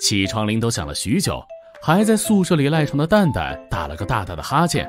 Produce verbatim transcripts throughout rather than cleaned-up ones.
起床铃都响了许久，还在宿舍里赖床的蛋蛋打了个大大的哈欠。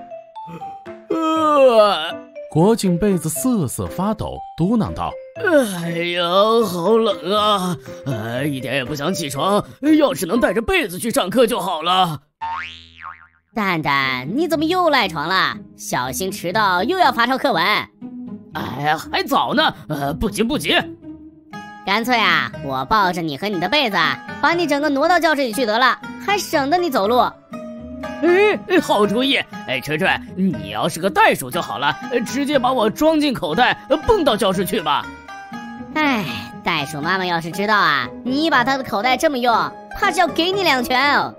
呃， 裹紧被子瑟瑟发抖，嘟囔道： 哎呀，好冷啊！哎，一点也不想起床，要是能带着被子去上课就好了。 蛋蛋，你怎么又赖床了？小心迟到又要罚抄课文。 哎呀，还早呢，呃，不急不急。 干脆啊，我抱着你和你的被子，把你整个挪到教室里去得了，还省得你走路。 哎，好主意！哎，锤锤，你要是个袋鼠就好了，直接把我装进口袋，蹦到教室去吧。 哎，袋鼠妈妈要是知道啊，你把她的口袋这么用，怕是要给你两拳哦。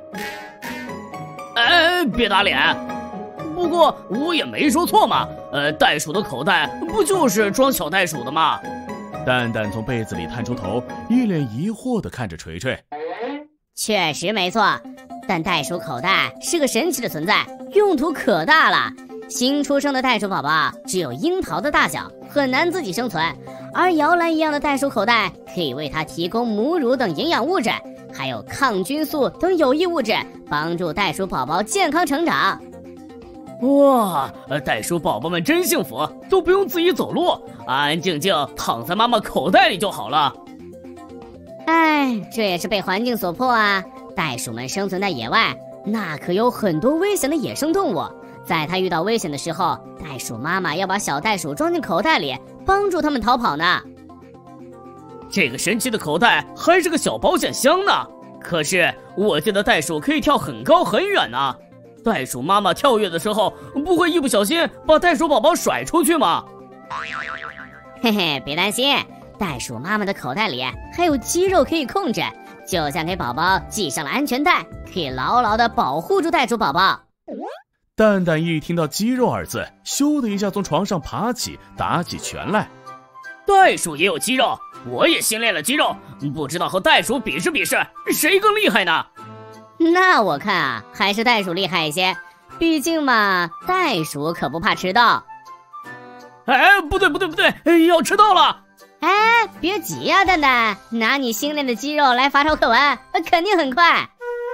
哎，别打脸！不过我也没说错嘛。呃，袋鼠的口袋不就是装小袋鼠的吗？ 蛋蛋从被子里探出头，一脸疑惑地看着锤锤。 确实没错，但袋鼠口袋是个神奇的存在，用途可大了。新出生的袋鼠宝宝只有樱桃的大小，很难自己生存，而摇篮一样的袋鼠口袋可以为它提供母乳等营养物质，还有抗菌素等有益物质，帮助袋鼠宝宝健康成长。 哇，袋鼠宝宝们真幸福，都不用自己走路，安安静静躺在妈妈口袋里就好了。 哎，这也是被环境所迫啊。袋鼠们生存在野外，那可有很多危险的野生动物，在它遇到危险的时候，袋鼠妈妈要把小袋鼠装进口袋里，帮助它们逃跑呢。 这个神奇的口袋还是个小保险箱呢。可是我记得袋鼠可以跳很高很远呢。袋鼠妈妈跳跃的时候，不会一不小心把袋鼠宝宝甩出去吗？ 嘿嘿，别担心，袋鼠妈妈的口袋里还有肌肉可以控制，就像给宝宝系上了安全带，可以牢牢地保护住袋鼠宝宝。 蛋蛋一听到肌肉二字，咻的一下从床上爬起，打起拳来。 袋鼠也有肌肉，我也新练了肌肉，不知道和袋鼠比试比试，谁更厉害呢？ 那我看啊，还是袋鼠厉害一些，毕竟嘛，袋鼠可不怕迟到。 哎，不对不对不对，要迟到了！ 哎，别急呀，蛋蛋，拿你新练的肌肉来罚抄课文，肯定很快。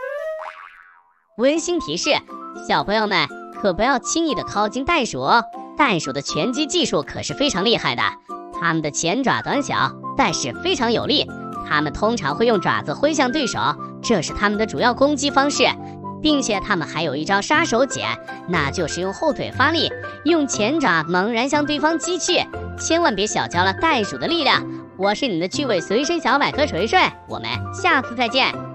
温馨提示，小朋友们可不要轻易的靠近袋鼠，袋鼠的拳击技术可是非常厉害的，它们的前爪短小，但是非常有力，它们通常会用爪子挥向对手，这是它们的主要攻击方式，并且它们还有一招杀手锏，那就是用后腿发力，用前爪猛然向对方击去，千万别小瞧了袋鼠的力量。我是你的趣味随身小百科锤锤，我们下次再见。